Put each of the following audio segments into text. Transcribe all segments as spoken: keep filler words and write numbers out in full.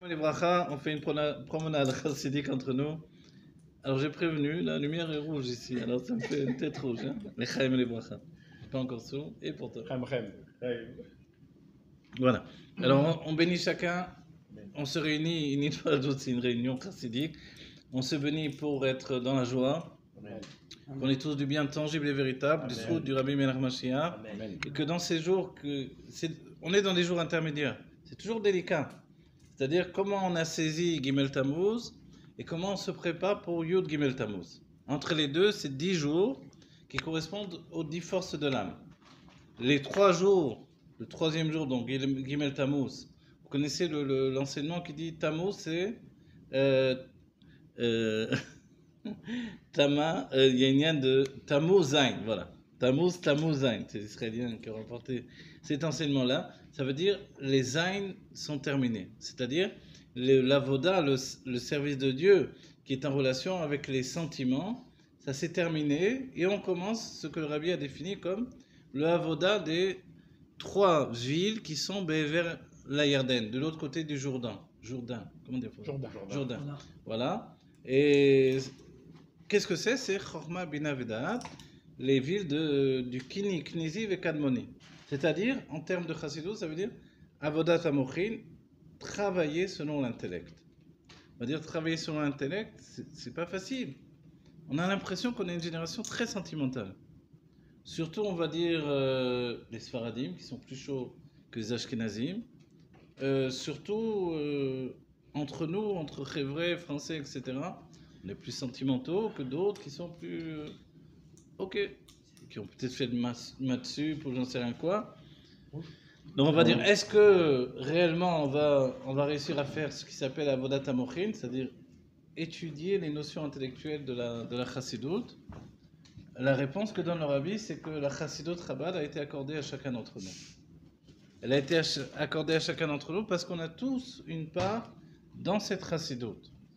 Les brachas, on fait une promenade chassidique entre nous. Alors j'ai prévenu, la lumière est rouge ici, alors ça me fait une tête rouge. Hein, les chaim et les brachas. Pas encore sourd, et pour toi. Voilà. Alors on, on bénit chacun, on se réunit, une fois d'autre, c'est une réunion chassidique. On se bénit pour être dans la joie. Qu'on ait tous du bien tangible et véritable, du soud du Rabbi Melech Mashiach. Et que dans ces jours, que on est dans des jours intermédiaires. C'est toujours délicat. C'est-à-dire comment on a saisi Gimel Tammuz et comment on se prépare pour Yud Gimel Tammuz. Entre les deux, c'est dix jours qui correspondent aux dix forces de l'âme. Les trois jours, le troisième jour, donc Gimel Tammuz, vous connaissez le, le, l'enseignement qui dit Tammuz, c'est euh, euh, Tama, il euh, y a une lien de Tammuz Zain, voilà. Tammuz, Tammuz Zain, c'est les Israéliens qui ont rapporté cet enseignement-là. Ça veut dire les Zain sont terminés. C'est-à-dire l'avoda, le, le service de Dieu qui est en relation avec les sentiments, ça s'est terminé et on commence ce que le Rabbi a défini comme le avoda des trois villes qui sont vers la Yarden, de l'autre côté du Jourdain. Jourdain, comment dire Jourdain. Jourdain. Jourdain. Voilà. Et qu'est-ce que c'est? C'est Chorma Bina Vedat, les villes de, du Kini, Kniziv et Kadmoni. C'est-à-dire, en termes de chassidut, ça veut dire Avodat Amochin, travailler selon l'intellect. On va dire travailler selon l'intellect, c'est pas facile. On a l'impression qu'on est une génération très sentimentale. Surtout, on va dire, euh, les Sfaradim, qui sont plus chauds que les Ashkenazim. Euh, surtout, euh, entre nous, entre Chevrais, Français, et cetera, on est plus sentimentaux que d'autres qui sont plus... Euh, ok, qui ont peut-être fait de matsu pour j'en sais rien quoi. Donc on va dire, est-ce que réellement on va, on va réussir à faire ce qui s'appelle Avodat Amochin, c'est-à-dire étudier les notions intellectuelles de la, de la chassidut? La réponse que donne le Rabbi, c'est que la chassidut Chabad a été accordée à chacun d'entre nous. Elle a été accordée à chacun d'entre nous parce qu'on a tous une part dans cette chassidut.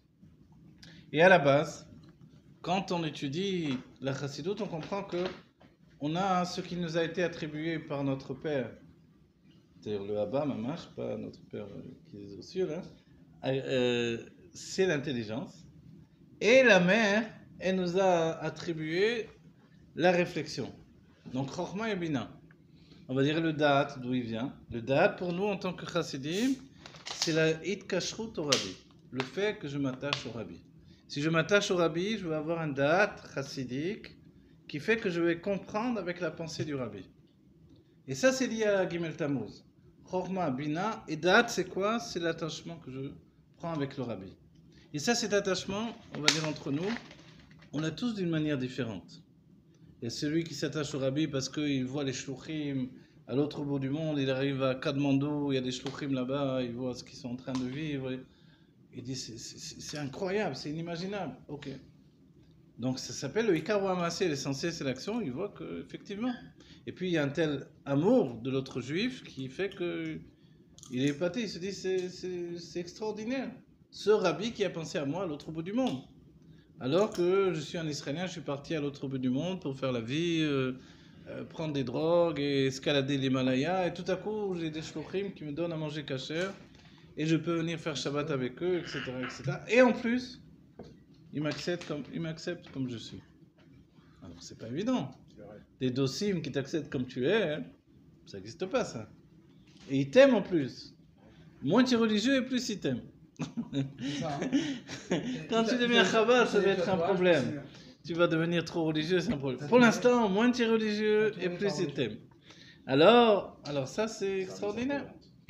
Et à la base, quand on étudie la chassidut, on comprend que on a ce qui nous a été attribué par notre Père, c'est-à-dire le Abba, Mamash, pas notre Père qui est aux cieux, là, euh, c'est l'intelligence. Et la Mère, elle nous a attribué la réflexion. Donc, Chochma et Bina. On va dire le Da'at, d'où il vient. Le Da'at, pour nous, en tant que chassidim, c'est la Itkashrut au Rabbi. Le fait que je m'attache au Rabbi. Si je m'attache au Rabbi, je vais avoir un Da'at chassidique qui fait que je vais comprendre avec la pensée du Rabbi. Et ça, c'est lié à Gimel Tammuz. Chorma, Bina, et Da'at, c'est quoi? C'est l'attachement que je prends avec le Rabbi. Et ça, cet attachement, on va dire entre nous, on a tous d'une manière différente. Il y a celui qui s'attache au Rabbi parce qu'il voit les shluchim à l'autre bout du monde, il arrive à Kadmandou, il y a des shluchim là-bas, il voit ce qu'ils sont en train de vivre. Il dit, c'est, c'est, c'est incroyable, c'est inimaginable. Ok. Donc ça s'appelle le Ikar Amassé, l'essentiel c'est l'action, il voit qu'effectivement. Et puis il y a un tel amour de l'autre juif qui fait qu'il est épaté, il se dit c'est, c'est, c'est extraordinaire. Ce Rabbi qui a pensé à moi à l'autre bout du monde. Alors que je suis un Israélien, je suis parti à l'autre bout du monde pour faire la vie, euh, euh, prendre des drogues et escalader l'Himalaya. Et tout à coup, j'ai des shluchim qui me donnent à manger kasher. Et je peux venir faire Shabbat avec eux, et cetera, et cetera. Et en plus, ils m'acceptent comme, ils m'acceptent comme je suis. Alors, c'est pas évident. Des dosim qui t'acceptent comme tu es, hein, ça n'existe pas, ça. Et ils t'aiment en plus. Moins tu es religieux, et plus ils t'aiment. Ça, hein. Quand tu deviens Chabad, ça va être un problème. Tu vas devenir trop religieux, c'est un problème. Pour l'instant, moins tu es religieux, et plus ils t'aiment. Alors, alors ça, c'est extraordinaire.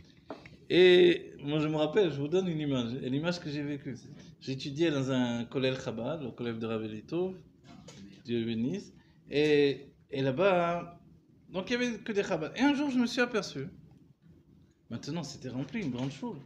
Et moi, je me rappelle, je vous donne une image, l'image que j'ai vécue. J'ai étudié dans un collège Chabad, le collège de Rav Elitov, Dieu le bénisse, et, et là-bas, donc il n'y avait que des Chabad. Et un jour, je me suis aperçu, maintenant c'était rempli, une grande choule.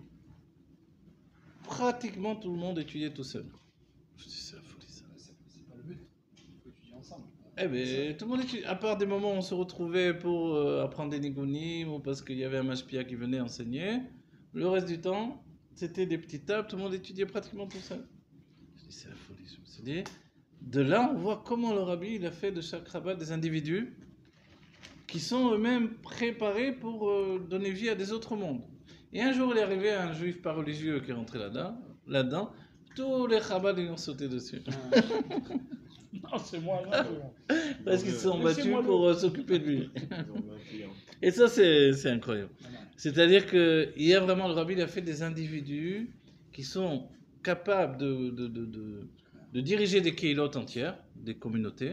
Pratiquement tout le monde étudiait tout seul. Je dis, c'est la folie ça. C'est pas le but, il faut étudier ensemble. Eh bien, tout le monde étudie, à part des moments où on se retrouvait pour euh, apprendre des nigunim ou parce qu'il y avait un mashpia qui venait enseigner. Le reste du temps, c'était des petites tables, tout le monde étudiait pratiquement tout seul. Je dis, c'est la folie. Je me suis dit, de là, on voit comment le Rabbi il a fait de chaque rabbin des individus qui sont eux-mêmes préparés pour euh, donner vie à des autres mondes. Et un jour, il est arrivé un juif pas religieux qui est rentré là-dedans, là-dedans. Tous les Chabad ils ont sauté dessus. Non, c'est moi, non, c'est moi. Parce qu'ils se sont battus Laissez-moi pour le- euh, s'occuper de lui. Ils ont mis un client. Et ça, c'est c'est incroyable. C'est-à-dire qu'il y a vraiment, le rabbi, il a fait des individus qui sont capables de, de, de, de, de diriger des keilotes entières, des communautés.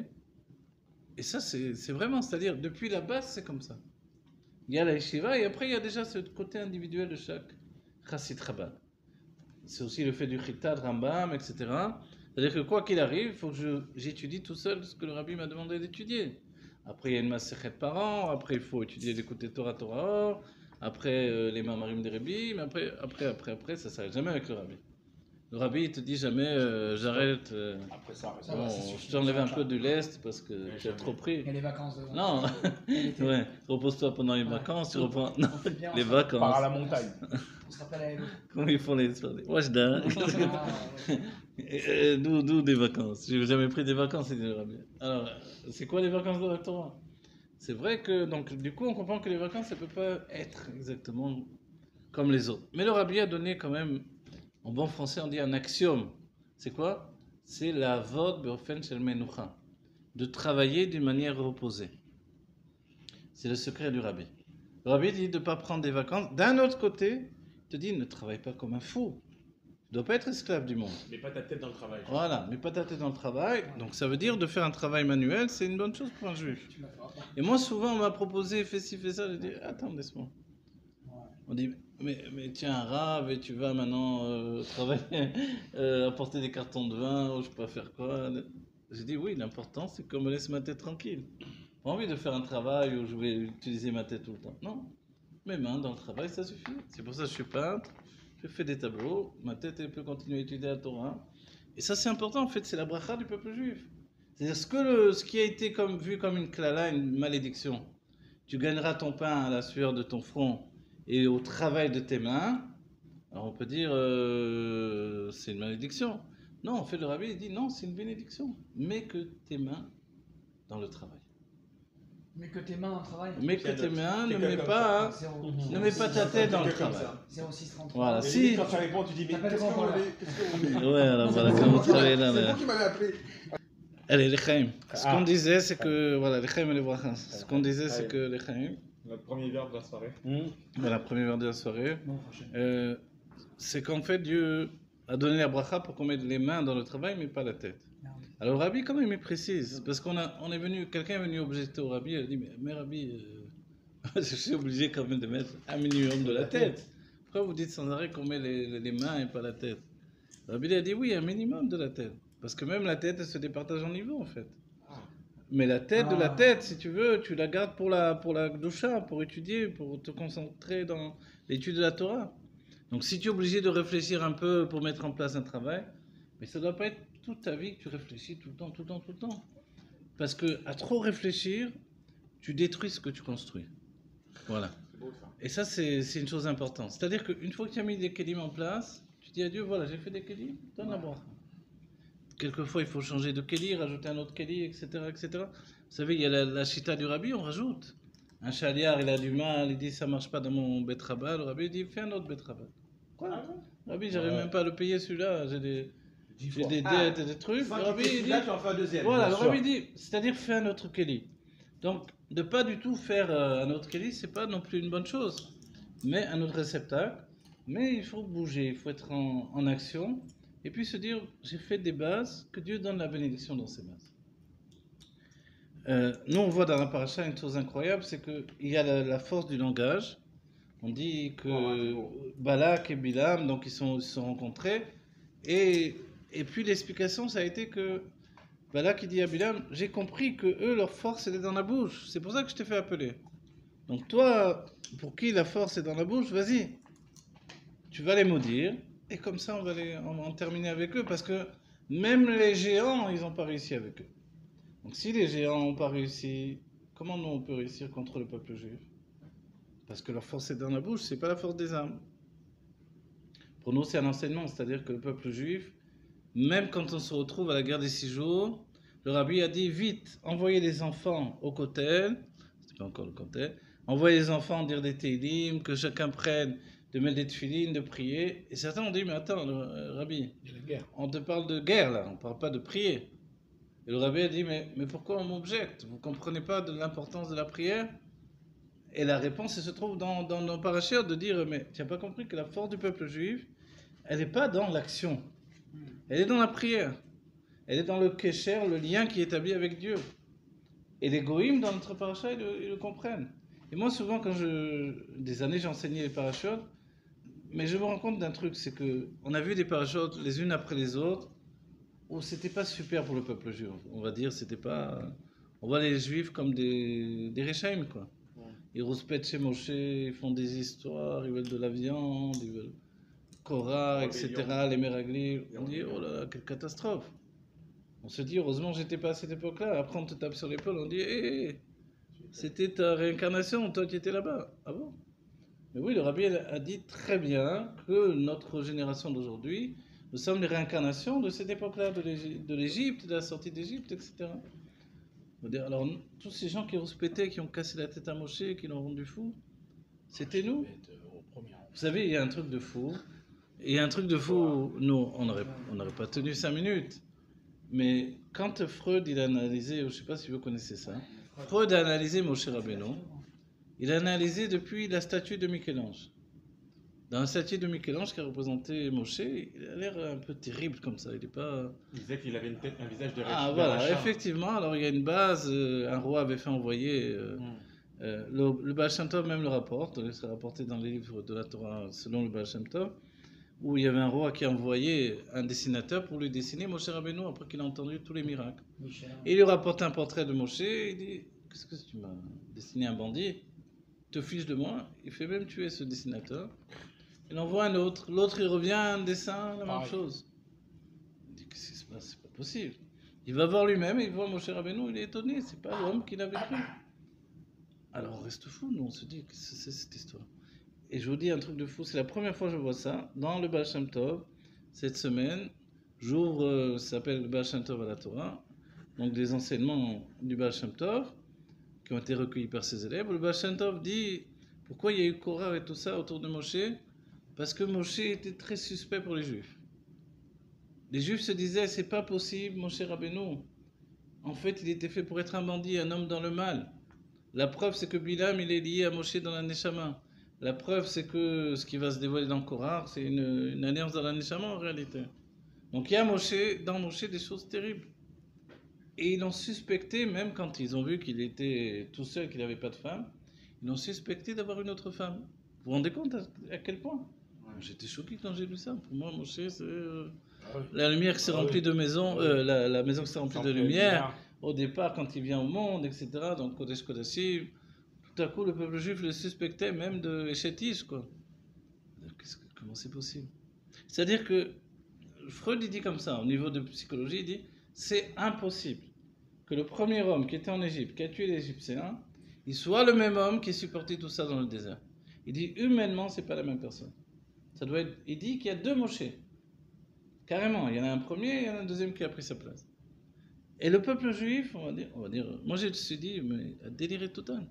Et ça, c'est c'est vraiment, c'est-à-dire, depuis la base, c'est comme ça. Il y a la yeshiva, et après, il y a déjà ce côté individuel de chaque chassid Chabad. C'est aussi le fait du Chitad, Rambam, et cetera. C'est-à-dire que quoi qu'il arrive, il faut que je- j'étudie tout seul ce que le rabbi m'a demandé d'étudier. Après, il y a une Masechet par an, après, il faut étudier l'écoute Torah, Torah Or, après, euh, les Mamarim des Rabbi, mais après, après, après, après, ça ne s'arrête jamais avec le rabbi. Le rabbi, il te dit jamais, euh, j'arrête, euh, Après ça, Ça bon, va, c'est suffisant. je t'enlève un peu de l'est parce que Ouais, tu as jamais. trop pris. Il y a les vacances dedans. Non, L'été. ouais, repose-toi pendant les Ouais. vacances, tu reprends. Non, On fait bien les ensemble. part à vacances. la montagne. On se rappelle à Hello. Comment ils font les soirées Wajda. Ah, ouais. Euh, D'où d'où des vacances. J'ai jamais pris des vacances, il dit le rabbi. Alors, euh, c'est quoi les vacances de la Torah? C'est vrai que, donc, du coup, on comprend que les vacances, ça ne peut pas être exactement comme les autres. Mais le rabbi a donné quand même, en bon français, on dit un axiome. C'est quoi? C'est la vod beofen shel menucha. De travailler d'une manière reposée. C'est le secret du rabbi. Le rabbi dit de ne pas prendre des vacances. D'un autre côté, il te dit ne travaille pas comme un fou. Tu ne dois pas être esclave du monde. Mets pas ta tête dans le travail. Voilà, mais pas ta tête dans le travail. Donc ça veut dire de faire un travail manuel, c'est une bonne chose pour un juif. Tu m'as fait rapport. Et moi, souvent, on m'a proposé, fais ci, fais ça. J'ai dit, attends, laisse-moi. Ouais. On dit, mais, mais tu es un rave et tu vas maintenant euh, travailler, euh, apporter des cartons de vin, ou je sais pas faire quoi. J'ai dit, oui, l'important, c'est qu'on me laisse ma tête tranquille. Pas envie de faire un travail où je vais utiliser ma tête tout le temps. Non, mes mains dans le travail, ça suffit. C'est pour ça que je suis peintre, je fais des tableaux, ma tête, elle peut continuer à étudier la Torah. Et ça, c'est important, en fait, c'est la bracha du peuple juif. C'est-à-dire, ce, que le- ce qui a été comme, vu comme une klala, une malédiction, tu gagneras ton pain à la sueur de ton front et au travail de tes mains, alors on peut dire, euh, c'est une malédiction. Non, en fait, le rabbi, il dit, non, c'est une bénédiction. Mets que tes mains dans le travail. Mais que tes mains en travail. Mets que Quelqu'un tes d'autre. mains, ne Quelqu'un mets comme pas... zéro- Ne mets pas ta tête dans le Quelqu'un comme travail. ça. zéro six trente-trois. Voilà, Et si... limite, quand tu réponds, tu dis mais T'appelles qu'est-ce comment, qu'on là voulait Qu'est-ce qu'on voulait Ouais, alors voilà, quand vous travaillez là... C'est là. vous qui m'avez appelé. Allez, les chaim. Ce Ah. qu'on disait, c'est que... Voilà, les chaim et les brachas. Ce qu'on disait, c'est Allez. que les chaim... Notre premier verbe de la soirée. Voilà, premier verre de la soirée. Bon, prochaine. Euh, c'est qu'en fait, Dieu a donné la bracha pour qu'on mette les mains dans le travail, mais pas la tête. Merde. Alors, le rabbi, quand même, il précise. Parce qu'on a, on est venu, quelqu'un est venu objecter au rabbi, il a dit, mais, mais rabbi, euh, je suis obligé quand même de mettre un minimum de la tête. Pourquoi vous dites sans arrêt qu'on met les, les mains et pas la tête? Le rabbi il a dit, oui, un minimum de la tête. Parce que même la tête, elle se départage en niveaux, en fait. Mais la tête de la Ah. tête, si tu veux, tu la gardes pour la, pour la doucha, pour étudier, pour te concentrer dans l'étude de la Torah. Donc si tu es obligé de réfléchir un peu pour mettre en place un travail, mais ça ne doit pas être toute ta vie que tu réfléchis tout le temps, tout le temps, tout le temps. Parce que à trop réfléchir, tu détruis ce que tu construis. Voilà. C'est beau ça. Et ça, c'est c'est une chose importante. C'est-à-dire qu'une fois que tu as mis des kelim en place, tu dis à Dieu, voilà, j'ai fait des kelim, donne la bracha. Quelquefois, il faut changer de keli, rajouter un autre keli, et cetera, et cetera. Vous savez, il y a la, la chita du rabbi, on rajoute. Un chaliar, il a du mal, il dit, ça marche pas dans mon betrabat. Le rabbi dit, fais un autre betrabat. Quoi? Rabbi, j'arrive Ouais. même pas à le payer celui-là, j'ai des, Dix j'ai fois. des Ah, dettes et des trucs. Le Cinq rabbi, qui il fait dit, là, tu en fais un deuxième. voilà, le bien sûr. rabbi dit, c'est-à-dire fais un autre keli. Donc, de pas du tout faire euh, un autre keli, c'est pas non plus une bonne chose. Mais un autre réceptacle. Mais il faut bouger, il faut être en, en action. Et puis se dire, j'ai fait des bases, que Dieu donne la bénédiction dans ces bases. Euh, nous, on voit dans la paracha une chose incroyable, c'est qu'il y a la, la force du langage. On dit que Oh, ouais, c'est beau. Balak et Bilam, donc ils sont, ils se sont rencontrés. Et, et puis l'explication, ça a été que Balak il dit à Bilam, j'ai compris que eux, leur force, elle est dans la bouche. C'est pour ça que je t'ai fait appeler. Donc toi, pour qui la force est dans la bouche, vas-y. Tu vas les maudire. Et comme ça, on va les, on va en terminer avec eux. Parce que même les géants, ils n'ont pas réussi avec eux. Donc si les géants n'ont pas réussi, comment nous on peut réussir contre le peuple juif? Parce que leur force est dans la bouche, c'est pas la force des armes. Pour nous, c'est un enseignement, c'est-à-dire que le peuple juif, même quand on se retrouve à la guerre des six jours, le rabbi a dit vite, envoyez les enfants au kotel, c'était pas encore le kotel, envoyez les enfants dire des télim, que chacun prenne de mettre des tefilines, de prier. Et certains ont dit, mais attends, le, euh, Rabbi, Il y a la guerre. on te parle de guerre là, on ne parle pas de prier. Et le Rabbi a dit, mais, mais pourquoi on m'objecte? Vous ne comprenez pas de l'importance de la prière? Et la réponse elle se trouve dans, dans nos parachutes de dire, mais tu n'as pas compris que la force du peuple juif, elle n'est pas dans l'action, elle est dans la prière. Elle est dans le kécher, le lien qui est établi avec Dieu. Et les goïms, dans notre paracha, ils, le- ils le comprennent. Et moi, souvent, quand je... Des années, j'ai enseigné les parachutes, mais je me rends compte d'un truc, c'est que on a vu des parachutes les unes après les autres, où c'était pas super pour le peuple juif. On va dire, c'était pas... On voit les juifs comme des, des Rechaim, quoi. Ils rouspètent chez Moshe, ils font des histoires, ils veulent de la viande, ils veulent Korah, et cetera, les Meraglim. On dit, oh là là, quelle catastrophe. On se dit, heureusement, j'étais pas à cette époque-là. Après, on te tape sur l'épaule, on dit, hé, hé, c'était ta réincarnation, toi qui étais là-bas. Ah bon? Mais oui, le rabbi a dit très bien que notre génération d'aujourd'hui, nous sommes les réincarnations de cette époque-là, de l'Égy- de l'Égypte, de la sortie d'Égypte, et cetera. On va dire, alors, tous ces gens qui rouspétaient, qui ont cassé la tête à Moshe, qui l'ont rendu fou, c'était nous. Au premier rang. Vous savez, il y a un truc de fou. Il y a un truc de fou, nous, on n'aurait on n'aurait pas tenu cinq minutes. Mais quand Freud, il a analysé, je ne sais pas si vous connaissez ça, Freud a analysé Moshe Rabbeinu, il a analysé depuis la statue de Michel-Ange. Dans la statue de Michel-Ange qui a représenté Moshe, il a l'air un peu terrible comme ça, il n'est pas... Il disait qu'il avait une tête, un visage de Ah de voilà, rachat. effectivement, alors il y a une base, euh, un roi avait fait envoyer... euh, Mm. euh, le, le Baal Shem Tov même le rapporte, c'est rapporté dans les livres de la Torah selon le Baal Shem Tov, où il y avait un roi qui a envoyé un dessinateur pour lui dessiner Moshe Rabbeinu après qu'il a entendu tous les miracles. Michel. Et il lui rapporte un portrait de Moshe, et il dit, qu'est-ce que tu m'as dessiné un bandit? Tu te fiches de moi? Il fait même tuer ce dessinateur. Il envoie un autre, l'autre il revient un dessin, la même Pareil. chose. Il dit, qu'est-ce qui se passe? C'est pas possible. Il va voir lui-même, il voit Moshe Rabbeinu, il est étonné, c'est pas l'homme qu'il avait cru. Alors on reste fou, nous on se dit, qu'est-ce que c'est cette histoire? Et je vous dis un truc de fou, c'est la première fois que je vois ça dans le Baal Shem Tov. Cette semaine, j'ouvre, euh, ça s'appelle le Baal Shem Tov à la Torah, donc des enseignements du Baal Shem Tov qui ont été recueillis par ses élèves. Le Baal Shem Tov dit pourquoi il y a eu Korah et tout ça autour de Moshe? Parce que Moshe était très suspect pour les Juifs. Les Juifs se disaient c'est pas possible, Moshe Rabbeinu. En fait, il était fait pour être un bandit, un homme dans le mal. La preuve, c'est que Bilam, il est lié à Moshe dans la Neshama. La preuve, c'est que ce qui va se dévoiler dans le Korah, c'est une, une alliance dans la Neshama en réalité. Donc il y a Moshe, dans Moshe des choses terribles. Et ils l'ont suspecté, même quand ils ont vu qu'il était tout seul, qu'il n'avait pas de femme, ils l'ont suspecté d'avoir une autre femme. Vous vous rendez compte à, à quel point? J'étais choqué quand j'ai lu ça. Pour moi, Moshe, c'est euh, Ah oui. la lumière qui s'est Ah remplie oui. de maisons, euh, la, la maison qui s'est remplie de Sans lumière. Au départ, quand il vient au monde, et cetera, donc Kodesh Kodashim, tout à coup, le peuple juif le suspectait même de Échétis, quoi. Qu'est-ce que- Comment c'est possible? C'est-à-dire que Freud, il dit comme ça, au niveau de psychologie, il dit c'est impossible que le premier homme qui était en Égypte, qui a tué les Égyptiens, il soit le même homme qui supportait tout ça dans le désert. Il dit humainement, c'est pas la même personne. Ça doit être. Il dit qu'il y a deux Moshe. Carrément, il y en a un premier et il y en a un deuxième qui a pris sa place. Et le peuple juif, on va dire, on va dire moi je me suis dit, mais il a déliré total.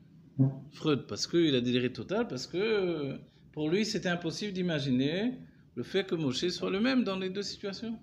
Freud, parce qu'il a déliré total, parce que pour lui c'était impossible d'imaginer le fait que Moshe soit le même dans les deux situations.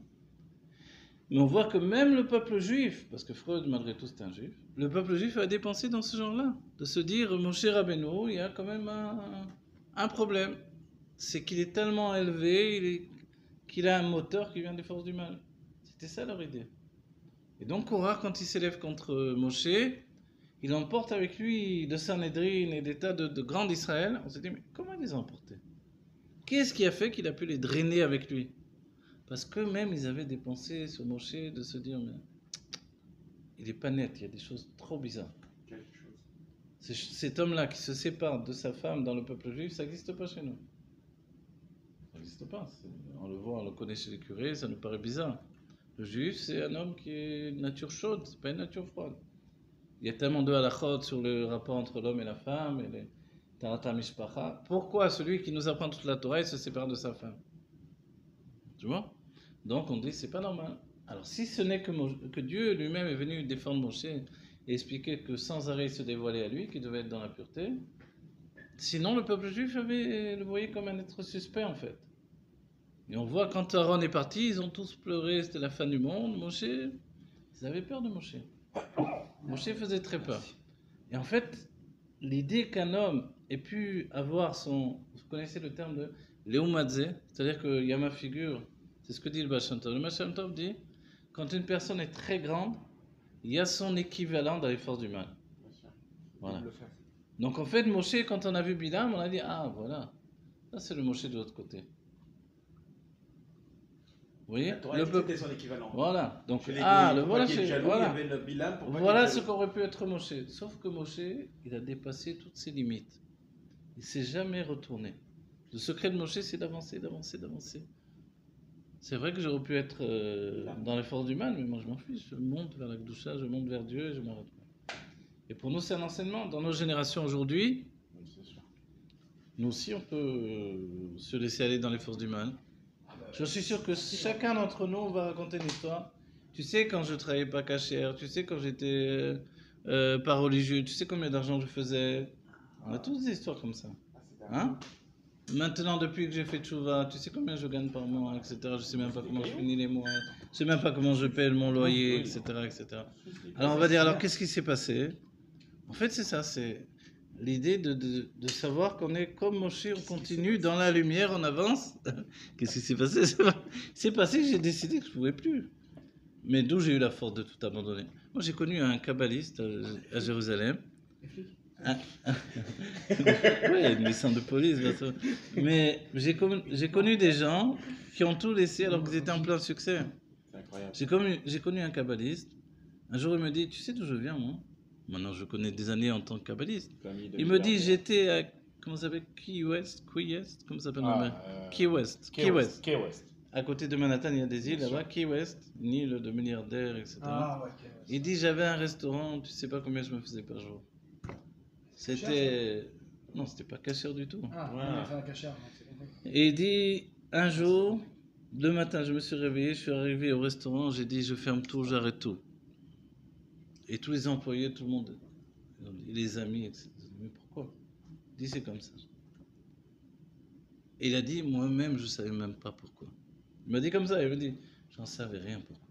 Mais on voit que même le peuple juif, parce que Freud malgré tout c'est un juif, le peuple juif a dépensé dans ce genre-là, de se dire Moshe Rabbeinu, il y a quand même un, un problème, c'est qu'il est tellement élevé, il est- qu'il a un moteur qui vient des forces du mal. C'était ça leur idée. Et donc Korah, quand il s'élève contre Moshe, il emporte avec lui de Sanhedrin et des tas de, de grands d'Israël. On s'est dit, mais comment il les a emportés? Qu'est-ce qui a fait qu'il a pu les drainer avec lui? Parce qu'eux-mêmes, ils avaient des pensées sur Moshe de se dire, mais il n'est pas net, il y a des choses trop bizarres. Quelque chose. C'est- Cet homme-là qui se sépare de sa femme dans le peuple juif, ça n'existe pas chez nous. Ça n'existe pas. C'est- On le voit, on le connaît chez les curés, ça nous paraît bizarre. Le juif, c'est un homme qui est une nature chaude, c'est pas une nature froide. Il y a tellement de halachot sur le rapport entre l'homme et la femme, et les tarata mishpacha. Pourquoi celui qui nous apprend toute la Torah, il se sépare de sa femme? Tu vois? Donc on dit, c'est pas normal. Alors si ce n'est que, Mo- que Dieu lui-même est venu défendre Moshe et expliquer que sans arrêt il se dévoilait à lui, qu'il devait être dans la pureté, Sinon, le peuple juif avait le voyait comme un être suspect en fait. Et on voit quand Aaron est parti, ils ont tous pleuré, c'était la fin du monde. Moshe, ils avaient peur de Moshe. Moshe faisait très peur. Et en fait, l'idée qu'un homme ait pu avoir son... Vous connaissez le terme de Léoumadze, c'est-à-dire qu'il y a ma figure, c'est ce que dit le Baal Shem Tov. Le Baal Shem Tov dit, quand une personne est très grande, il y a son équivalent dans les forces du mal. Bien sûr. Voilà. Le faire. Donc en fait, Moshe, quand on a vu Bilam, on a dit, ah voilà, ça c'est le Moshe de l'autre côté. Vous voyez La Torah le dit peuple... que c'était son équivalent. Voilà, donc Chez les ah, goïs, le pour voilà, pas qu'il y ait de chez- jaloux, voilà. il y avait le Bilam pour pas Voilà qu'il y ait ce de qu'aurait pu être Moshe. Sauf que Moshe, il a dépassé toutes ses limites. Il s'est jamais retourné. Le secret de Moshe, c'est d'avancer, d'avancer, d'avancer. C'est vrai que j'aurais pu être euh, dans les forces du mal, mais moi je m'en fiche. Je monte vers la Gdoucha, je monte vers Dieu et je m'arrête pas. Et pour nous, c'est un enseignement. Dans nos générations aujourd'hui, Oui, c'est sûr. nous aussi, on peut euh, se laisser aller dans les forces du mal. Je suis sûr que chacun d'entre nous va raconter une histoire. Tu sais, quand je travaillais pas cachère, tu sais, quand j'étais euh, pas religieux, tu sais combien d'argent je faisais. On a tous des histoires comme ça. Ah, c'est dingue. Hein? Maintenant, depuis que j'ai fait Tchouva, tu sais combien je gagne par mois, et cetera. Je sais même pas comment je finis les mois. Je sais même pas comment je paye mon loyer, et cetera, et cetera. Alors on va dire, alors qu'est-ce qui s'est passé? En fait, c'est ça, c'est l'idée de, de, de savoir qu'on est comme Moshe, on continue dans la lumière, on avance. Qu'est-ce qui s'est passé? C'est passé que j'ai décidé que je ne pouvais plus. Mais d'où j'ai eu la force de tout abandonner? Moi, j'ai connu un kabbaliste à, à Jérusalem. Un- Oui, une licence de police, bien sûr. Mais j'ai connu, j'ai connu des gens qui ont tout laissé alors qu'ils étaient en plein succès. C'est incroyable. J'ai connu, j'ai connu un kabbaliste. Un jour, il me dit, tu sais d'où je viens, moi? Maintenant, je connais des années en tant que kabbaliste. Famille de Il me dit, milliardaires. j'étais à, comment ça s'appelle, Key West, Key West, comment ça s'appelle en anglais? euh, Key West, Key Key West. West. Key West. À côté de Manhattan, il y a des îles Bien là-bas, Key West, une île de milliardaires, et cetera. Ah, ouais, ok. Il dit, j'avais un restaurant, tu sais pas combien je me faisais par jour. C'était, non, c'était pas cachère du tout. Ah, Voilà. on a fait un cachère, donc c'est compris. Et il dit, un jour, le matin, je me suis réveillé, je suis arrivé au restaurant, j'ai dit, je ferme tout, j'arrête tout. Et tous les employés, tout le monde, ils ont dit, les amis, et cetera. Mais pourquoi? Il dit, c'est comme ça. Et il a dit, moi-même, je ne savais même pas pourquoi. Il m'a dit comme ça, il m'a dit, j'en savais rien pourquoi.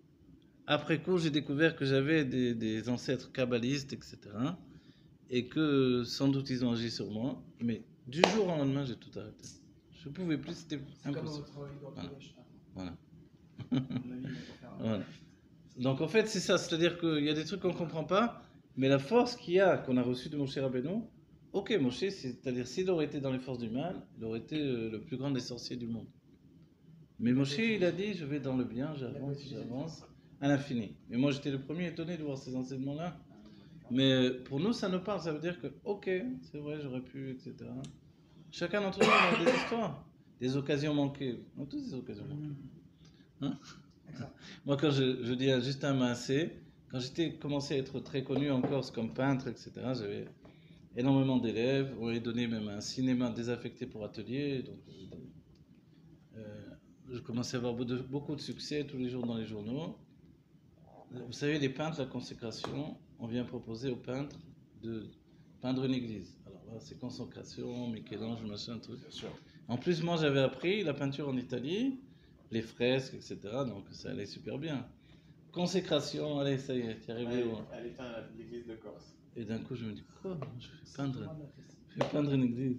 Après coup, j'ai découvert que j'avais des, des ancêtres kabbalistes, et cetera. Et que sans doute ils ont agi sur moi. Mais du jour au lendemain, j'ai tout arrêté. Je ne pouvais plus, c'était C'est comme impossible. votre Igor Voilà. Kodesh. Voilà. À mon avis, il faut faire un- Voilà. Donc en fait, c'est ça, c'est-à-dire qu'il y a des trucs qu'on ne comprend pas, mais la force qu'il y a, qu'on a reçue de Moshe Rabbeinu, ok, Moshe, c'est-à-dire s'il aurait été dans les forces du mal, il aurait été euh, le plus grand des sorciers du monde. Mais Moshe, il a dit, je vais dans le bien, j'avance, j'avance, à l'infini. Mais moi, j'étais le premier étonné de voir ces enseignements-là. Mais euh, pour nous, ça nous parle, ça veut dire que, ok, c'est vrai, j'aurais pu, et cetera. Chacun d'entre nous a des histoires, des occasions manquées. On a tous des occasions manquées. Hein? Exact. Moi, quand je, je dis à Justin Massé, quand j'étais commencé à être très connu en Corse comme peintre, et cetera, j'avais énormément d'élèves. On m'avait donné même un cinéma désaffecté pour atelier. Donc, euh, je commençais à avoir beaucoup de, beaucoup de succès tous les jours dans les journaux. Vous savez, les peintres, la consécration, on vient proposer aux peintres de peindre une église. Alors là, c'est consécration, Michel-Ange, machin, truc. Bien sûr. En plus, moi, j'avais appris la peinture en Italie, les fresques, et cetera. Donc, ça allait super bien. Consécration, allez, ça y est, t'es arrivé. Elle, au- elle est à l'église de Corse. Et d'un coup, je me dis, quoi? Je fais peindre, je fais peindre une église.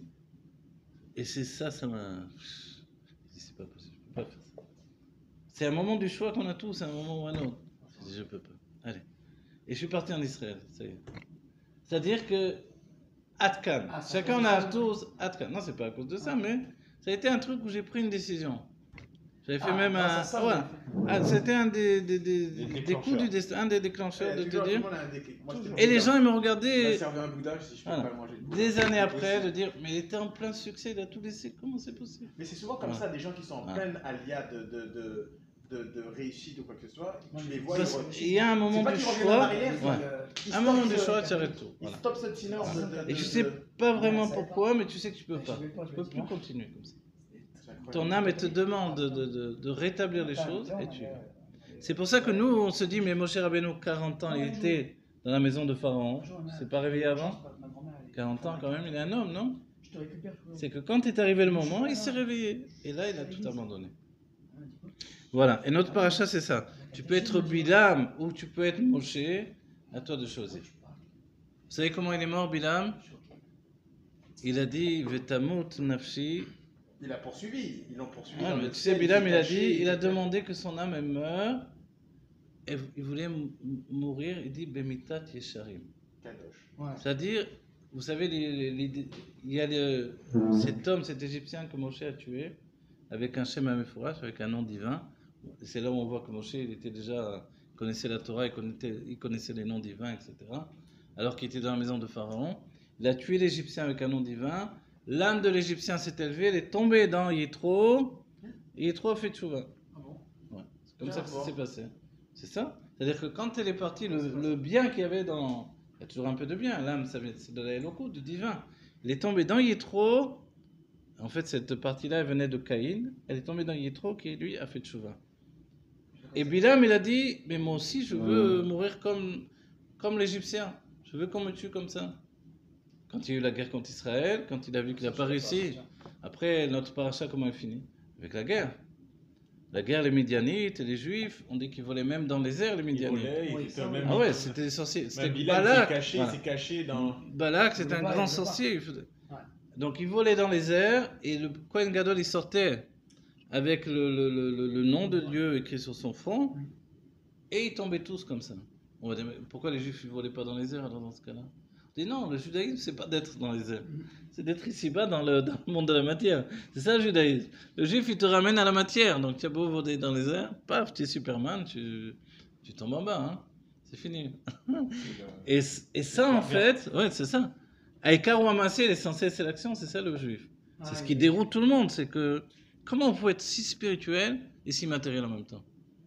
Et c'est ça, ça m'a. Je dis, c'est pas possible, je peux pas faire ça. C'est un moment du choix qu'on a tous, c'est un moment ou un autre. Je dis, je peux pas. Allez. Et je suis parti en Israël, ça y est. C'est-à-dire que. Atkan. Ah, c'est à Chacun cause de a ça, tous. Atkan. Non, c'est pas à cause de ça, Ah. mais ça a été un truc où j'ai pris une décision. J'avais fait Ah, même grâce un. à ça, ouais. vous avez fait. Ah, c'était un des, des, des, Des des coups du destin, un des déclencheurs de Eh, te toujours, dire. tout le monde a un déclic. Moi, j'étais Et les Bouddha. gens, ils me On m'a regardaient. servi un Bouddha, je dis, je peux Voilà. pas le manger. le Bouddha. Des années C'est après, possible. de dire, mais il était en plein succès, il a tout laissé, comment c'est possible? Mais c'est souvent comme Voilà. ça, des gens qui sont en Voilà. pleine alia de, de, de, de, de réussite ou quoi que ce soit, Ouais, tu mais les vois, Parce ils re- qu'il y a un moment C'est pas du qu'ils reviennent en choix. arrière, Ouais. Euh, ils Un moment stoppent du ce- choix, tu arrêtes tout. Ils Voilà. stoppent ce tiner de, de, Et de- tu sais de- pas vraiment Ouais, ça pourquoi, mais tu sais que tu peux Ouais, pas. je vais pas, je Tu vais peux te plus dire. continuer comme ça. C'est incroyable. Ton âme, elle te demande de, de, de, de rétablir les choses et tu. Ouais. C'est pour ça que nous, on se dit, mais Moshe Rabbeinu, quarante ans, il était dans la maison de Pharaon. Il s'est pas réveillé avant. Ma grand-mère, elle quarante ans quand même, il est un homme, non? Je te récupère. Flo. C'est que quand est arrivé le moment, il s'est réveillé. Et là, il a tout abandonné. Voilà. Et notre paracha, c'est ça. Tu peux être Bilam ou tu peux être Moshe. À toi de choisir. Vous savez comment il est mort, Bilam? Il a dit Vetamut nafshi. Il a poursuivi, ils l'ont poursuivi. Ah, dans mais le tu sais, ciel, Bilam, il a caché, dit, il a était- demandé que son âme elle meure. Et il voulait m- mourir. Il dit Bemitat Yesharim. Kadosh. Ouais. C'est-à-dire, vous savez, les- les- les- il y a le- cet homme, cet Égyptien que Moshe a tué, avec un Shem HaMefourash, avec un nom divin. C'est là où on voit que Moshe, il était déjà, il connaissait la Torah, il connaissait, il connaissait les noms divins, et cetera. Alors qu'il était dans la maison de Pharaon. Il a tué l'Égyptien avec un nom divin. L'âme de l'Égyptien s'est élevée, elle est tombée dans Yitro. Et Yitro a fait tchouva. Ah bon? Ouais. C'est comme ça que ça s'est passé. C'est ça? C'est-à-dire que quand elle est partie, le, le bien qu'il y avait dans... Il y a toujours un peu de bien. L'âme, ça vient- c'est de la Eloko, du divin. Elle est tombée dans Yitro. En fait, cette partie-là, elle venait de Caïn. Elle est tombée dans Yitro qui, lui, a fait tchouva. Et Bilam, il a dit, mais moi aussi, je veux mourir comme, comme l'Égyptien. Je veux qu'on me tue comme ça. Quand il y a eu la guerre contre Israël, quand il a vu qu'il n'a pas réussi. Après, notre paracha, comment elle finit? Avec la guerre. La guerre, les Midianites et les Juifs, on dit qu'ils volaient même dans les airs, les Il Midianites. volait, il Oui, était ça, même- Ah ouais, c'était des sorciers. Même C'était Bilal s'est Balak. caché, Voilà. s'est caché dans. Balak, c'était Il un voulait pas, grand il voulait pas. sorcier. il faisait- Ouais. Donc, il volait dans les airs et le Kohen Gadol, il sortait avec le, le- le- le- le nom de Dieu écrit sur son front et ils tombaient tous comme ça. On va dire, mais pourquoi les Juifs ne volaient pas dans les airs alors dans ce cas-là? On dit non, le judaïsme, c'est pas d'être dans les airs. C'est d'être ici-bas dans le, dans le monde de la matière. C'est ça le judaïsme. Le juif, il te ramène à la matière. Donc tu as beau voler dans les airs, paf, tu es Superman, tu, tu tombes en bas. Hein. C'est fini. Et, et ça, en fait, ouais, c'est ça. Aïkar ou Amassé, l'essentiel, c'est l'action, c'est ça le juif. C'est ce qui déroute tout le monde. C'est que comment on peut être si spirituel et si matériel en même temps?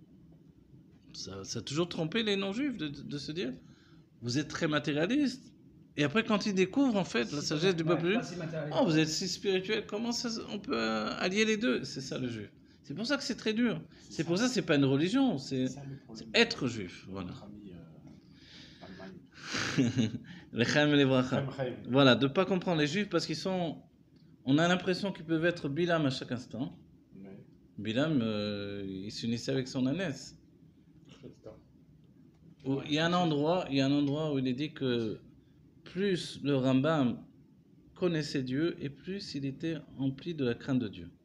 Ça, ça a toujours trompé les non-juifs de, de, de se dire vous êtes très matérialiste. Et après, quand ils découvrent en fait la sagesse du peuple juif, oh, vous êtes si spirituel, comment ça, on peut euh, allier les deux? C'est ça le juif. C'est pour ça que c'est très dur. C'est pour ça que c'est pas une religion, c'est C'est ça le problème. c'est être juif. Voilà. Notre ami, euh, Allemagne. L'Echaim et les Bracha. Chaim, Chaim. Voilà, de ne pas comprendre les juifs parce qu'ils sont. On a l'impression qu'ils peuvent être Bilam à chaque instant. Ouais. Bilam, euh, il s'unissait avec son ânesse. Où Il y a un endroit, il y a un endroit où il est dit que plus le Rambam connaissait Dieu et plus il était empli de la crainte de Dieu.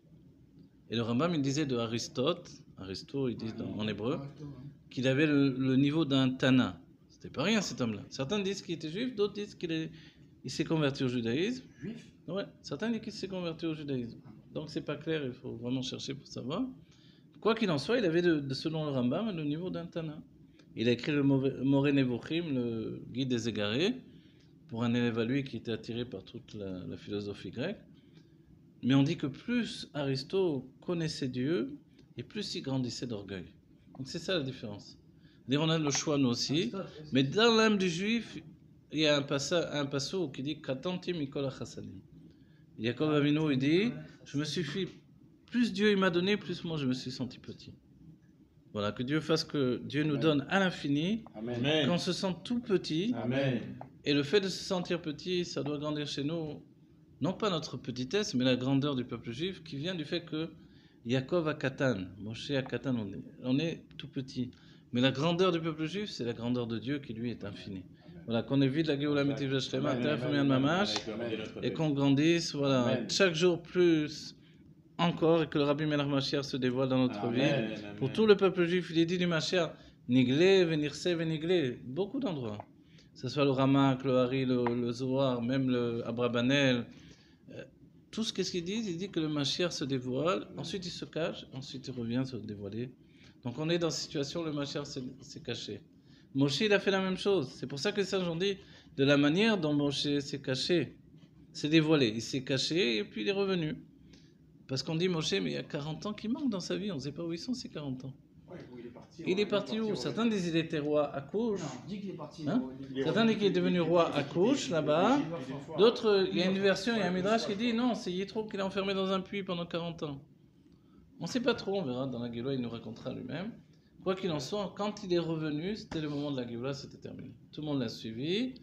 Et le Rambam, il disait de Aristote, Aristote, il dit dans- en hébreu, qu'il avait le, le niveau d'un Tana. C'était pas rien cet homme-là. Certains disent qu'il était juif, d'autres disent qu'il est, il s'est converti au judaïsme. Juif? Ouais, certains disent qu'il s'est converti au judaïsme. Donc c'est pas clair, il faut vraiment chercher pour savoir. Quoi qu'il en soit, il avait, de, de- selon le Rambam, le niveau d'un Tana. Il a écrit le Moré Nevochim, le guide des égarés, pour un élève à lui qui était attiré par toute la, la philosophie grecque. Mais on dit que plus Aristote connaissait Dieu, et plus il grandissait d'orgueil. Donc c'est ça la différence. C'est-à-dire, on a le choix nous aussi, mais dans l'âme du juif, il y a un passage, un passage qui dit Katanti mikol hachasadim. Yaakov Avinu, il dit, je me suis fait, plus Dieu il m'a donné, plus moi je me suis senti petit. Voilà, que Dieu fasse que Dieu nous donne à l'infini, Amen. Amen. qu'on se sente tout petit, Amen. et le fait de se sentir petit, ça doit grandir chez nous, non pas notre petitesse, mais la grandeur du peuple juif, qui vient du fait que Yaakov a Katan, Moshe a Katan, on est, on est tout petit. Mais la grandeur du peuple juif, c'est la grandeur de Dieu qui lui est infinie. Voilà, qu'on évite la Géoula Mitiv Shlema, Terefemian Mamash, et qu'on grandisse, voilà, Amen. chaque jour plus encore, et que le Rabbi Melach Mashiach se dévoile dans notre vie. Amen. Pour tout le peuple juif, il est dit du Mashiach, Niglé, Venirse, Veniglé, beaucoup d'endroits. Que ce soit le Ramak, le Hari, le, le Zohar, même le Abrabanel, euh, tout ce qu'est-ce qu'il dit, il dit que le Mashiach se dévoile, ensuite il se cache, ensuite il revient se dévoiler. Donc on est dans cette situation où le Mashiach s'est s'est caché. Moshe, il a fait la même chose. C'est pour ça que les sages ont dit, de la manière dont Moshe s'est caché, s'est dévoilé, il s'est caché et puis il est revenu. Parce qu'on dit Moshe, mais il y a quarante ans qui manquent dans sa vie, on ne sait pas où ils sont ces quarante ans. Ouais, où il est parti. Il ouais, est parti où? au- Certains disent qu'il était roi à Couche. Non, dis qu'il est parti. Hein il est- Certains disent qu'il est devenu roi à Couche, là-bas. D'autres, il y a une version, il y a un Midrash qui dit non, c'est Yitro qui l'a enfermé dans un puits pendant quarante ans. On ne sait pas trop, on verra dans la Géoula, il nous racontera lui-même. Quoi qu'il en soit, quand il est revenu, c'était le moment de la Géoula, c'était terminé. Tout le monde l'a suivi,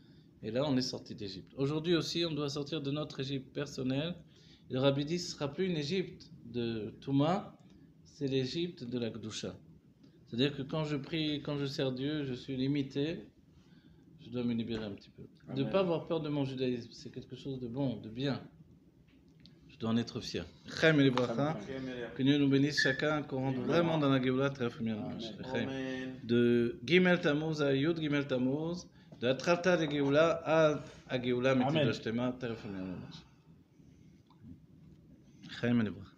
Et là, on est sorti d'Égypte. Aujourd'hui aussi, on doit sortir de notre Égypte personnelle. Et le Rabbi dit, ce ne sera plus une Égypte de Touma, c'est l'Égypte de la Gdusha. C'est-à-dire que quand je prie, quand je sers Dieu, je suis limité, je dois me libérer un petit peu. De ne pas avoir peur de mon judaïsme, c'est quelque chose de bon, de bien. Je dois en être fier. Chaim et bracha, que Dieu nous bénisse chacun, qu'on rentre vraiment dans la Géoula très familièrement. De Gimel Tammuz à Yud Gimel Tammuz, de la Tralta de Géoula à la Géoula Mitidosh Tema, très familièrement. Chaim et bracha.